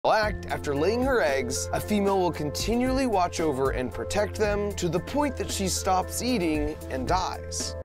act, after laying her eggs, a female will continually watch over and protect them to the point that she stops eating and dies.